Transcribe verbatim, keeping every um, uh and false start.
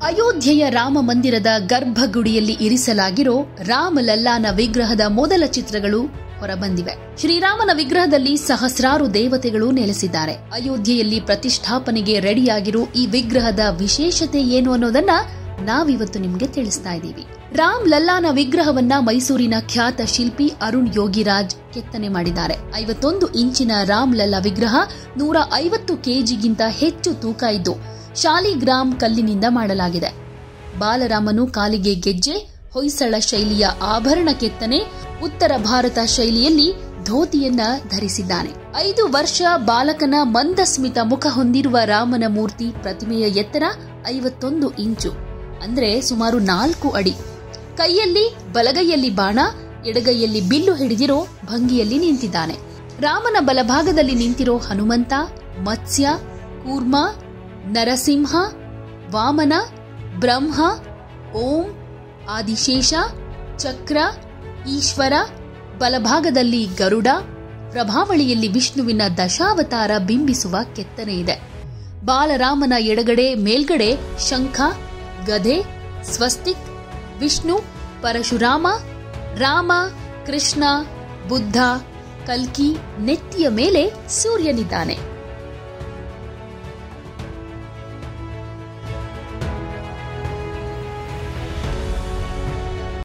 ಅಯೋಧ್ಯೆಯ ರಾಮ ಮಂದಿರದ ಗರ್ಭಗುಡಿಯಲ್ಲಿ ಇರಿಸಲಾಗಿರೋ ರಾಮಲಲ್ಲಾನ ವಿಗ್ರಹದ ಮೊದಲ ಚಿತ್ರಗಳು ಹೊರಬಂದಿವೆ. ಶ್ರೀರಾಮನ ವಿಗ್ರಹದಲ್ಲಿ ಸಹಸ್ರಾರು ದೇವತೆಗಳು ನೆಲೆಸಿದ್ದಾರೆ. ಅಯೋಧ್ಯೆಯಲ್ಲಿ ಪ್ರತಿಷ್ಠಾಪನೆಗೆ ರೆಡಿಯಾಗಿರೋ ಈ ವಿಗ್ರಹದ ವಿಶೇಷತೆ ಏನು ಅನ್ನೋದನ್ನ ನಾವಿವತ್ತು ನಿಮ್ಗೆ ತಿಳಿಸ್ತಾ ಇದ್ದೀವಿ. ರಾಮ್ ಲಲ್ಲಾನ ವಿಗ್ರಹವನ್ನ ಮೈಸೂರಿನ ಖ್ಯಾತ ಶಿಲ್ಪಿ ಅರುಣ್ ಯೋಗಿರಾಜ್ ಕೆತ್ತನೆ ಮಾಡಿದ್ದಾರೆ. ಐವತ್ತೊಂದು ಇಂಚಿನ ರಾಮ್ ಲಲ್ಲಾ ವಿಗ್ರಹ ನೂರ ಐವತ್ತು ಕೆಜಿಗಿಂತ ಹೆಚ್ಚು ತೂಕ ಇದ್ದು ಶಾಲಿಗ್ರಾಮ್ ಕಲ್ಲಿನಿಂದ ಮಾಡಲಾಗಿದೆ. ಬಾಲರಾಮನು ಕಾಲಿಗೆ ಗೆಜ್ಜೆ, ಹೊಯ್ಸಳ ಶೈಲಿಯ ಆಭರಣ ಕೆತ್ತನೆ, ಉತ್ತರ ಭಾರತ ಶೈಲಿಯಲ್ಲಿ ಧೋತಿಯನ್ನ ಧರಿಸಿದ್ದಾನೆ. ಐದು ವರ್ಷ ಬಾಲಕನ ಮಂದಸ್ಮಿತ ಮುಖ ಹೊಂದಿರುವ ರಾಮನ ಮೂರ್ತಿ ಪ್ರತಿಮೆಯ ಎತ್ತರ ಐವತ್ತೊಂದು ಇಂಚು ಅಂದ್ರೆ ಸುಮಾರು ನಾಲ್ಕು ಅಡಿ. ಕೈಯಲ್ಲಿ ಬಲಗೈಯಲ್ಲಿ ಬಾಣ, ಎಡಗೈಯಲ್ಲಿ ಬಿಲ್ಲು ಹಿಡಿದಿರೋ ಭಂಗಿಯಲ್ಲಿ ನಿಂತಿದ್ದಾನೆ. ರಾಮನ ಬಲಭಾಗದಲ್ಲಿ ನಿಂತಿರೋ ಹನುಮಂತ, ಮತ್ಸ್ಯ, ಕೂರ್ಮ, ನರಸಿಂಹ, ವಾಮನ, ಬ್ರಹ್ಮ, ಓಂ, ಆದಿಶೇಷ, ಚಕ್ರ, ಈಶ್ವರ, ಬಲಭಾಗದಲ್ಲಿ ಗರುಡ, ಪ್ರಭಾವಳಿಯಲ್ಲಿ ವಿಷ್ಣುವಿನ ದಶಾವತಾರ ಬಿಂಬಿಸುವ ಕೆತ್ತನೆ ಇದೆ. ಬಾಲರಾಮನ ಎಡಗಡೆ ಮೇಲ್ಗಡೆ ಶಂಖ, ಗದೆ, ಸ್ವಸ್ತಿಕ್, ವಿಷ್ಣು, ಪರಶುರಾಮ, ರಾಮ, ಕೃಷ್ಣ, ಬುದ್ಧ, ಕಲ್ಕಿ, ನೆತ್ತಿಯ ಮೇಲೆ ಸೂರ್ಯನಿದ್ದಾನೆ.